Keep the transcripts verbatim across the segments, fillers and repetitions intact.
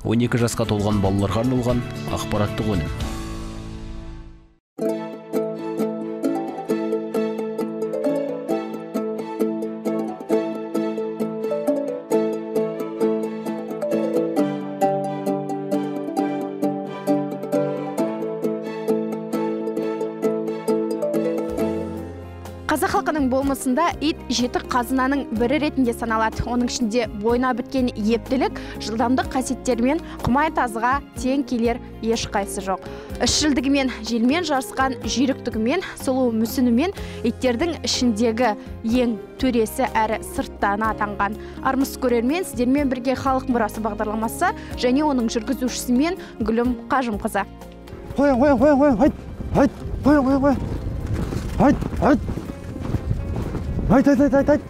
он екі жасқа толған балаларға арналған ақпараттық өнім. Қазақ халқының болмысында ит жеті қазынаның бірі ретінде саналады. Оның ішінде бойына біткен ептілік, жылдамдық қасиеттерімен құмай тазыға тең келер ешқайсы жоқ. Ішшілдігімен, желмен жарысқан жүйріктігімен, сұлу мүсінімен иттердің ішіндегі ең төресі әрі сырттан атанған. Армысыз көрермен, сіздермен бірге халық мұрасы бағдарламасы және оның жүргізушісімен Гүлім Қажымқызы. Қоян, қоян, қоян, қоян, айт, айт, қоян, қоян, қоян, айт, айт. Айт, айт, айт, айт, айт.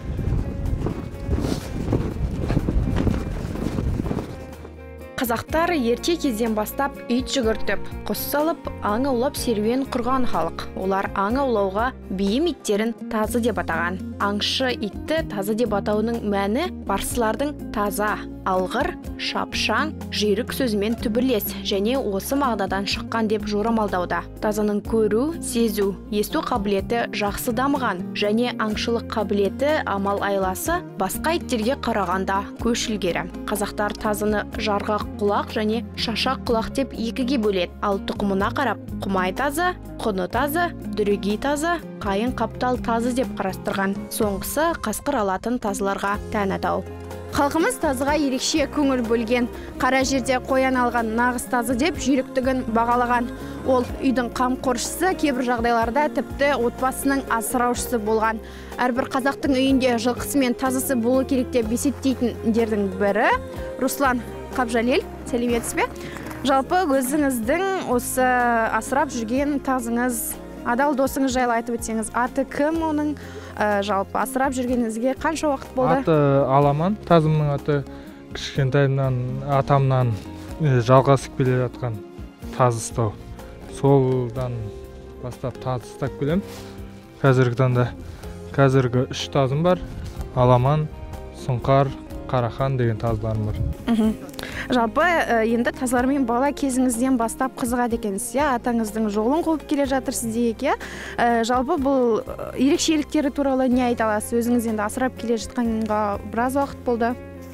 Қазақтар ерте кезден бастап ит жүгіртіп, құс салып, аң аулап серуен құрған халық. Олар аң аулауға бейім иттерін тазы деп атаған. Аңшы итті тазы деп атауының мәні парсылардың таза, алғыр, шапшаң, жүйрік сөзімен түбірлес және осы мағынадан шыққан деп жорамалдауда. Тазының көру, сезу, есту қабілеті жақсы дамыған және аңшылық қабілеті, амал айласы басқа иттерге қарағанда көш ілгері. Қазақтар тазыны жарғақ құлақ және шашақ құлақ деп екіге бөледі. Ал тұқымына қарап, құмай тазы, құны тазы, дүрегей тазы, қайын қаптал тазы деп қарастырған. Соңғысы қасқыр алатын тазыларға тән атау. Халқымыз тазыға ерекше көңіл бөлген. Қара жерде қоян алған нағыз тазы деп жүйріктігін бағалаған. Ол үйдің қамқоршысы, кейбір жағдайларда тіпті отбасының асыраушысы болған. Әрбір қазақтың үйінде жылқысы мен тазысы болу керек деп есептейтіндердің бірі Руслан Қабжалел. Сәлеметсіз бе? Жалпы өзіңіздің осы асырап жүрген тазыңыз, адал досыңыз жайлы айтып өтсеңіз, аты кім, оның жалпы асырап жүргеніңізге қанша уақыт болды? Аты Аламан, тазымның аты. Кішкентайымнан атамнан жалғасып келе жатқан тазы ұстау. Солдан бастап тазы ұстап келем. Қазіргі таңда қазіргі үш тазым бар. Аламан, Сұңқар, Қарахан деген тазыларым бар. Жалпы енді тазылармен бала кезіңізден бастап қызығады екенсіз, иә? Атаңыздың жолын қуып келе жатырсыз дейік, иә? Жалпы бұл ерекшеліктері туралы не айта аласыз? Өзіңіз енді асырап келе жатқанға біраз уақыт болды.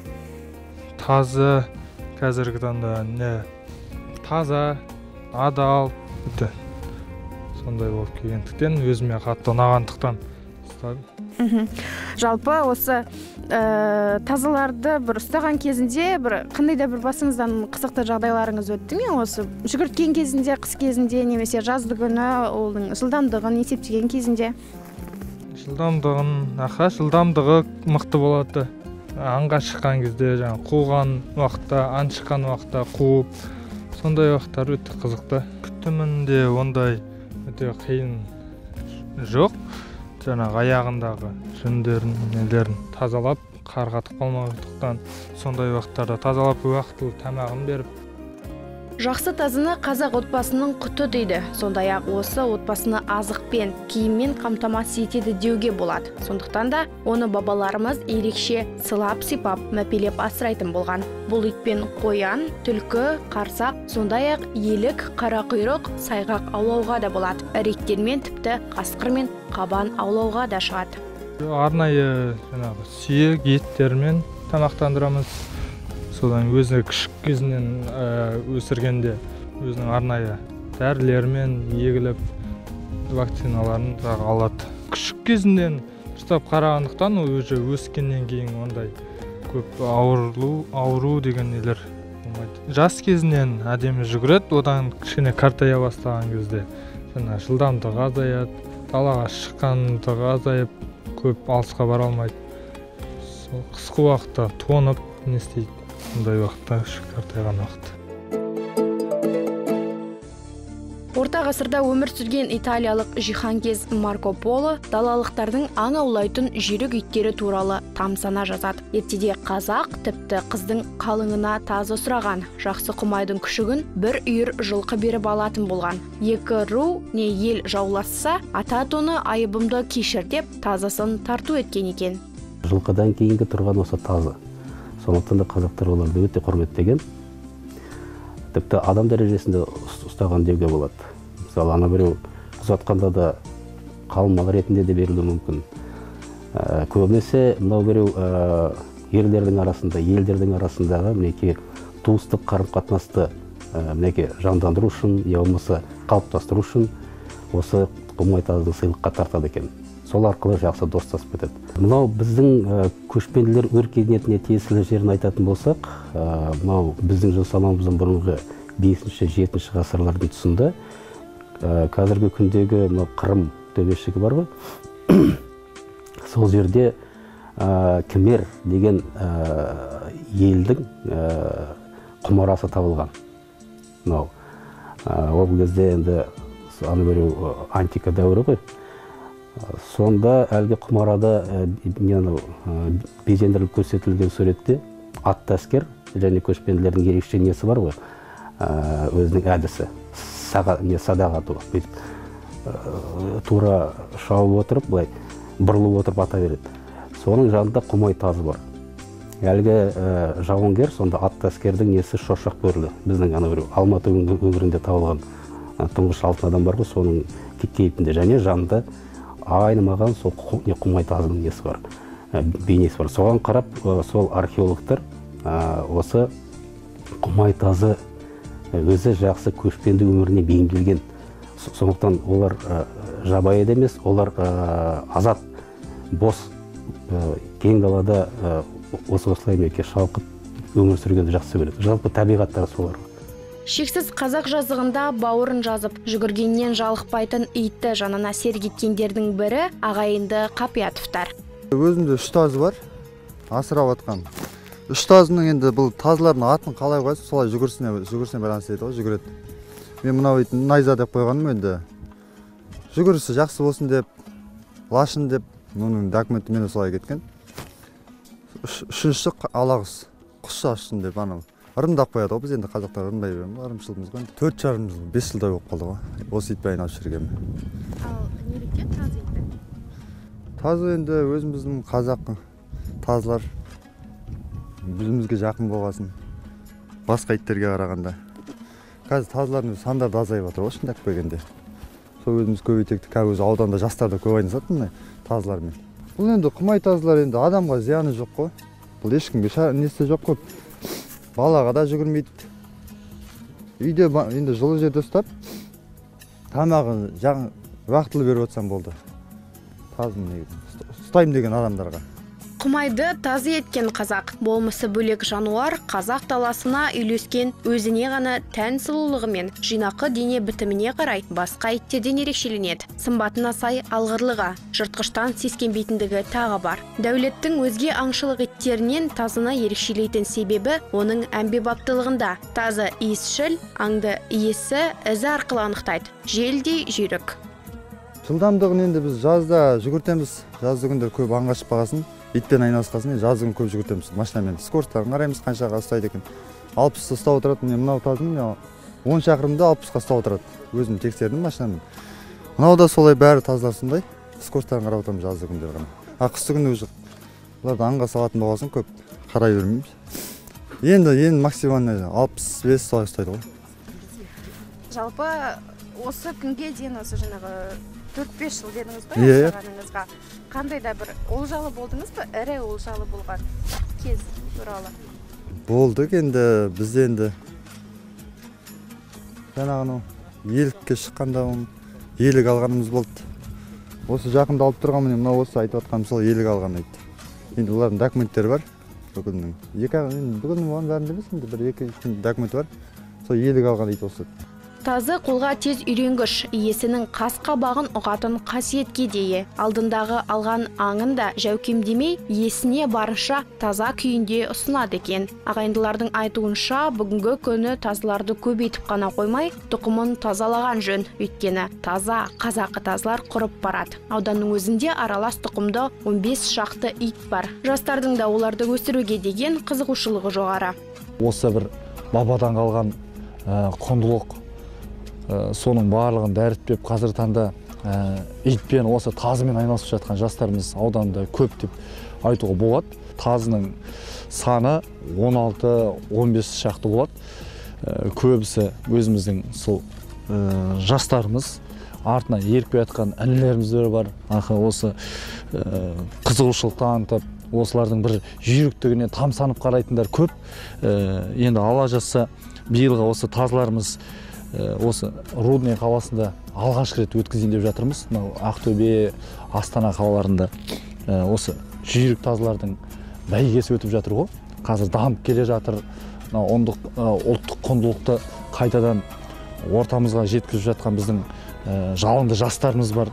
Тазы қазіргі таңда не таза, адал, сондай болып келгендіктен, өзіме қатты ұнағандықтан ұстадым. Жалпы осы тазыларды бір ұстаған кезінде бір қандай да бір басыңыздан қызықты жағдайларыңыз өтті ме? Осы жүгірткен кезінде, қыс кезінде, немесе жазды күні оның жылдамдығын есептеген кезінде? Жылдамдығын, аха, жылдамдығы мықты болады. Аңға шыққан кезде, жаңа қуған уақытта, аң шыққан уақытта қуып, сондай уақыттар өте қызықты. Күтімінде ондай өте қиын жоқ. Жаңағы аяғындағы жүндерін, нелерін тазалап, қар қатып қалмағандықтан сондай уақыттарда тазалап уақытылы тамағын беріп. Жақсы тазыны қазақ отбасының құты дейді. Сондай-ақ осы отбасыны азықпен, киіммен қамтамасыз етеді деуге болады. Сондықтан да оны бабаларымыз ерекше сылап, сипап, мәпелеп асырайтын болған. Бұл итпен қоян, түлкі, қарсақ, сондай-ақ елік, қарақұйрық, сайғақ аулауға да болады. Іректермен тіпті қасқыр мен қабан аулауға да шығады. Арнайы жаңағы сүйек еттермен тамақтандырамыз. Содан өзі күшік кезінен өсіргенде өзінің арнайы дәрілермен егіліп вакциналарын алады. Күшік кезінен ұстап қарағандықтан өзі өскеннен кейін ондай көп ауру деген нелер болмайды. Жас кезінен әдемі жүгіреді, одан кішкене қартая бастаған кезде жылдамдығы азаяды, далаға шыққандығы азайып, көп алысқа бара алмайды. Қысқы уақытта тоңып не істейді? Сондай уақытта қартайған уақыт. Орта ғасырда өмір сүрген италиялық жиһанкез Марко Поло далалықтардың аң аулайтын жүйрік иттері туралы тамсана жазады. Ертеде қазақ тіпті қыздың қалыңына тазы сұраған, жақсы құмайдың күшігін бір үйір жылқы беріп алатын болған. Екі ру не ел жауласса, ата тоны айыбымды кешір деп тазысын тарту еткен екен. Жылқыдан кейінгі тұрған осы тазы. Сондықтан да қазақтар оларды өте құрметтеген. тіпті адам дәрежесінде ұстаған деуге болады. Мысалы, ана біреу ұзатқанда да қалың мал ретінде де берілуі мүмкін. Көбінесе мынау біреу ерлердің арасында, елдердің арасындағы мінекей туыстық қарым-қатынасты мінекей жандандыру үшін, я болмаса қалыптастыру үшін осы құмай тазыны сыйлыққа тартады екен. Сол арқылы жақсы достасып кетеді. Мынау біздің көшпенділер өркениетіне тиесілі жерін айтатын болсақ, мынау біздің жасамамыздың бұрынғы бесінші жетінші ғасырлардың тұсында қазіргі күндегі мынау Қырым төбешігі бар ғой. Сол жерде Кемер деген елдің құмарасы табылған. Мынау ол кезде енді аны біреу антика дәуірі ғой. Сонда әлгі құмарада безендіріліп көрсетілген суретте атты әскер және көшпенділердің ерекше несі бар ғой, өзінің әдісі, садақ ату. Тура шауып отырып, былай бұрылып отырып ата береді. Соның жанында құмай тазы бар. Әлгі жауынгер, сонда атты әскердің несі шошақ бөрілі. Біздің ана біреу Алматы өңірінде табылған тұңғыш алтын адам бар ғой, соның кейпінде және жанында айнымаған сол құмай тазының несі бар, бейнесі бар. Соған қарап, сол археологтар осы құмай тазы өзі жақсы көшпенді өміріне бейімделген. Сондықтан олар жабайы емес, олар азат, бос, кең далада осы-осылай меке шалқып өмір сүргенді жақсы көреді. Жалпы табиғаттағы солар. Шексіз қазақ жазығында бауырын жазып, жүгіргеннен жалықпайтын итті жанына сергеткендердің бірі ағайынды Қапиятовтар. Өзімде үш тазы бар, асырап атқан. Үш тазының енді бұл тазылардың атын қалай қойса, солай жүгірсіне, жүгірсіне байланысты еді ғой, жүгіреді. Мен мынау итін найза деп қойғаным енді. Жүгірісі жақсы болсын деп, лашын деп, мұның документі мені солай кеткен. Үшінші алағыз, құс ашсын деп анау. Ырымдап қояды ғой, біз енді қазақтар ырымдай береміз, ырымшылымыз ғой. Төрт жарым жыл, бес жылдай болып қалды ғой, осы итпен айналып жүргенім. Ал неліктен тазы итті? Тазы енді өзіміздің қазақ тазылар өзімізге жақын болғасын, басқа иттерге қарағанда. Қазір тазылардың сандарды азайып жатыр ғой, шындап келгенде. Сол өзіміз көбейтекті, қазір ауданда жастарда көп айналысады мындай тазылармен. Бұл енді құмай тазылар енді адамға зияны жоқ қой. Бұл ешкімге несі жоқ қой. Балаға да жүгірмейді. Үйде енді жылы жерде ұстап, тамағын жағын уақытылы беріп отырсам болды. Тазын ұстаймын деген адамдарға. Құмайды тазы еткен қазақ, болмысы бөлек жануар қазақ даласына үйлескен өзіне ғана тән сұлулығымен, жинақы дене бітіміне қарай басқа иттерден ерекшеленеді. Сымбатына сай алғырлыға, жыртқыштан сескенбейтіндігі тағы бар. Дәулеттің өзге аңшылық иттерінен тазыны ерекшелейтін себебі оның әмбебаптылығында. Тазы иісшіл, аңды иесі ізі арқылы анықтайды. Желдей жүйрік. Жылдамдығын енді біз жазда жүгіртеміз, жазды күндер көп аңға шықпағасын, итпен айналысқасын, жаздығын көп жүгіртеміз машинамен. Скоростарын қараймыз, қаншаға ұстайды екен. алпысты ұстап отырады, мен мынау тазым, он шақырымда алпысқа ұстап отырады. Өзім тексердім машинамен. Мынау да солай бәрі тазылар сондай. Скоростарын қарап отырмыз жазды күндер ғана. А қысты күні уже оларды аңға салатын болғасын көп қарай бермейміз. Енді ең максималды алпыс бес солай ұстайды ғой. Жалпы осы күнге дейін осы жаңағы төрт бес жыл дедіңіз ба жасағаныңызға? Қандай да бір олжалы болдыңыз ба? Ірі олжалы болған кез туралы? Болдық енді, бізде енді жаңағыны елікке шыққанда елік алғанымыз болды. Осы жақында алып тұрған міне мынау осы айтып жатқаным сол елік алған ит. Енді олардың документтері бар. Бүгіннің екі бүгін оған бәрінде емес, енді бір екі документ бар. Сол елік алған ит осы. Тазы қолға тез үйренгіш, иесінің қас қабағын ұғатын қасиетке дейі. Алдындағы алған аңын да жәукемдемей, иесіне барынша таза күйінде ұсынады екен. Ағайындылардың айтуынша, бүгінгі күні тазыларды көбейтіп қана қоймай, тұқымын тазалаған жөн. Өйткені таза қазақы тазылар құрып барады. Ауданның өзінде аралас тұқымда он бес шақты ит бар. Жастардың да оларды өсіруге деген қызығушылығы жоғары. Осы бір бабадан қалған құндылық, соның барлығын дәріптеп қазір таңда итпен осы тазымен айналысып жатқан жастарымыз ауданда көп деп айтуға болады. Тазының саны он алты он бес шақты болады. көбісі өзіміздің сол жастарымыз, артына еріп жатқан інілеріміз бар. Осы қызығушылық танытып, осылардың бір жүйріктігіне тамсанып қарайтындар көп. Енді алла жазса, биылғы осы тазыларымыз осы Рудный қаласында алғаш рет өткізейін деп жатырмыз. Ақтөбе, Астана қалаларында осы жүйрік тазылардың бәйгесі өтіп жатыр ғой. Қазір дамып келе жатыр. Ұлттық құндылықты қайтадан ортамызға жеткізіп жатқан біздің жалынды жастарымыз бар.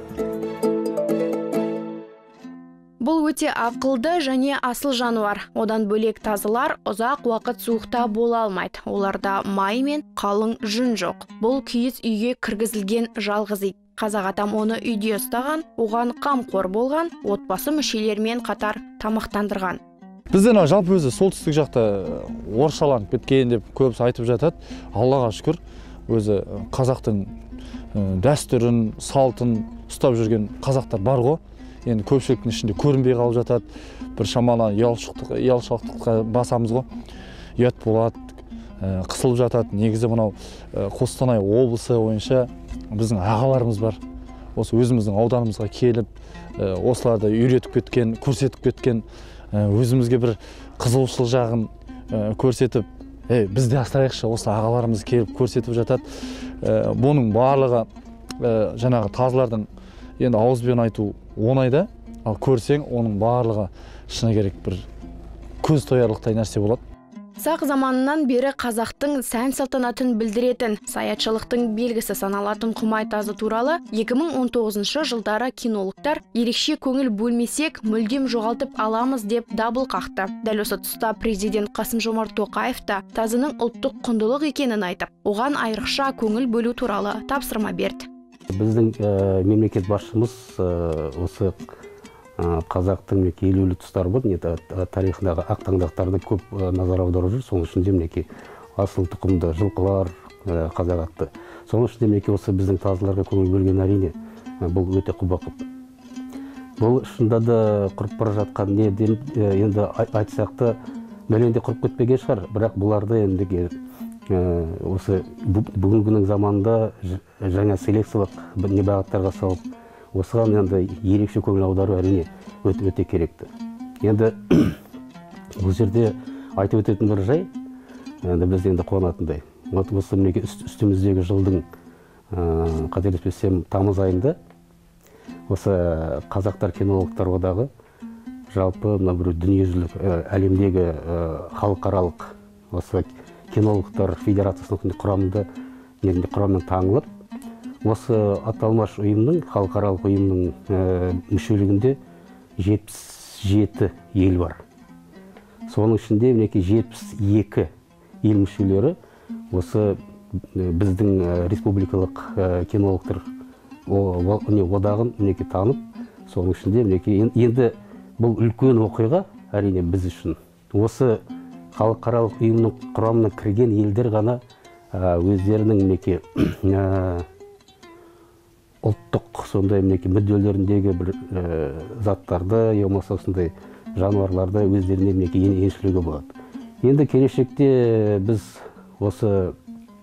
Бұл өте ақылды және асыл жануар. Одан бөлек тазылар ұзақ уақыт суықта бола алмайды. Оларда май мен қалың жүн жоқ. Бұл киіз үйге кіргізілген жалғыз ит. Қазақ атам оны үйде ұстаған, оған қамқор болған, отбасы мүшелерімен қатар тамақтандырған. Бізден жалпы өзі солтүстік жақта орысшаланып кеткен деп көбісі айтып жатады. Аллаға шүкір, өзі қазақтың дәстүрін, салтын ұстап жүрген қазақтар бар ғой. Енді көпшіліктің ішінде көрінбей қалып жатады. Bir шамалы ұялшақтыққа басамыз ғой. Ұят болады, қысылып жатады. Негізі мынау Қостанай облысы бойынша біздің ағаларымыз бар. Осы өзіміздің ауданымызға келіп, осыларды үйретіп кеткен, көрсетіп кеткен, өзімізге бір қызығушылық жағын көрсетіп, бізде астырайықшы, осы ағаларымыз келіп көрсетіп жатады. Бұның барлығы жаңағы тазылардың енді ауызбен айту оңайда, ал көрсең, оның барлығы шыны керек бір көз тоярлықтай нәрсе болады. Сақ заманынан бері қазақтың сән салтанатын білдіретін, саятшылықтың белгісі саналатын Құмай тазы туралы екі мың он тоғызыншы жылдары кинологтар ерекше көңіл бөлмесек, мүлдем жоғалтып аламыз деп дабыл қақты. Дәл осы тұста президент Қасым-Жомарт Тоқаев та тазының ұлттық құндылық екенін айтып, оған айрықша көңіл бөлу туралы тапсырма берді. Біздің мемлекет басшымыз осы қазақтың елеулі тұстары бар, тарихындағы ақтаңдақтарды көп назар аударып жүр. Соның ішінде мінекей асыл тұқымды жылқылар қазақ атты. Соның ішінде мінекей осы біздің тазыларға көңіл бөлген әрине бұл өте құба-құп. Бұл шында да құрып бара жатқан не енді айтсақ та бәлендей құрып кетпеген шығар, бірақ бұларды енді осы бүгінгінің заманында жаңа селекциялық не бағыттарға салып, осыған енді ерекше көңіл аудару әрине өте керекті. Енді бұл жерде айтып өтетін бір жай, енді біз енді қуанатындай. Осы үстіміздегі жылдың қателеспесем тамыз айында осы қазақтар кинологтар одағы жалпы мына бір дүниежүзілік әлемдегі халықаралық осы кинологтар федерациясының құрамында құрамынан танылып, осы аталмыш ұйымның, халықаралық ұйымның мүшелігінде жетпіс жеті ел бар. Соның ішінде мінекей жетпіс екі ел мүшелері осы біздің республикалық кинологтар одағын мінекей танып, соның ішінде мінекей енді бұл үлкен оқиға әрине біз үшін. Осы халықаралық ұйымның құрамына кірген елдер ғана өздерінің мінекей ұлттық сондай мінекей мүдделеріндегі бір заттарды, болмаса осындай жануарларды өздеріне мінекей еншілеуге болады. Енді келешекте біз осы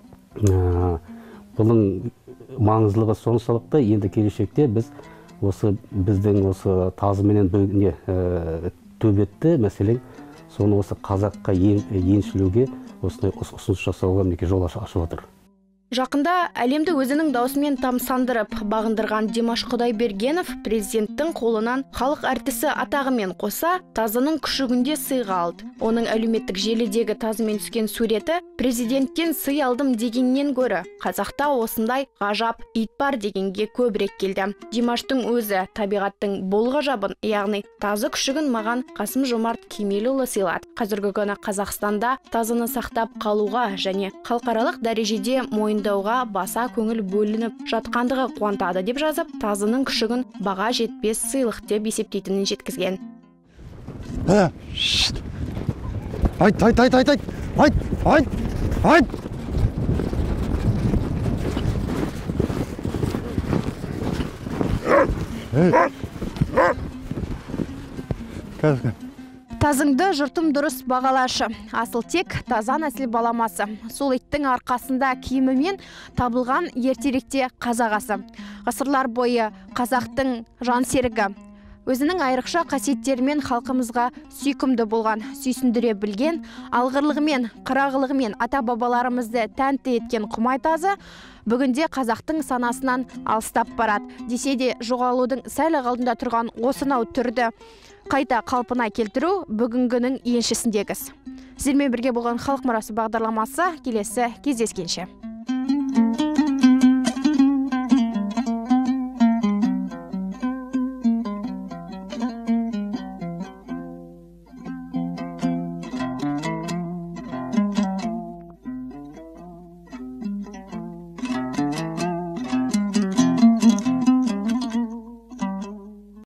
бұның маңыздылығы соншалықты, енді келешекте біз осы біздің осы тазыменен төбетті мәселен соны осы қазаққа еншілеуге осындай ұсыныс жасауға мінекей жол ашып отыр. Жақында әлемді өзінің даусымен тамсандырып бағындырған Димаш Құдайбергенов президенттің қолынан халық әртісі атағымен қоса тазының күшігінде сыйға алды. Оның әлеуметтік желідегі тазымен түскен суреті президенттен сый алдым дегеннен гөрі қазақта осындай ғажап ит бар дегенге көбірек келді. Димаштың өзі табиғаттың бұл ғажабын, яғни тазы күшігін маған Қасым-Жомарт Кемелұлы сыйлады. Қазіргі күні Қазақстанда тазыны сақтап қалуға және халықаралық дәрежеде мойындауға баса көңіл бөлініп жатқандығы қуантады деп жазып, тазының күшігін баға жетпес сыйлық деп есептейтінін жеткізген. Айт, айт, айт, айт, айт, айт, айт, айт. Тазыңды жұртым дұрыс бағалашы. Асыл тек таза нәсіл баламасы. Сол иттің арқасында киімімен табылған ертеректе қазағасы. Ғасырлар бойы қазақтың жан серігі. Өзінің айрықша қасиеттерімен халқымызға сүйкімді болған, сүйсіндіре білген, алғырлығымен, қырағылығымен ата-бабаларымызды тәнті еткен Құмай тазы бүгінде қазақтың санасынан алыстап барады. Десе де жоғалудың сәл алдында тұрған осынау түрді қайта қалпына келтіру бүгінгінің еншісіндегіз. Сіздермен бірге болған халық мұрасы бағдарламасы келесі кездескенше.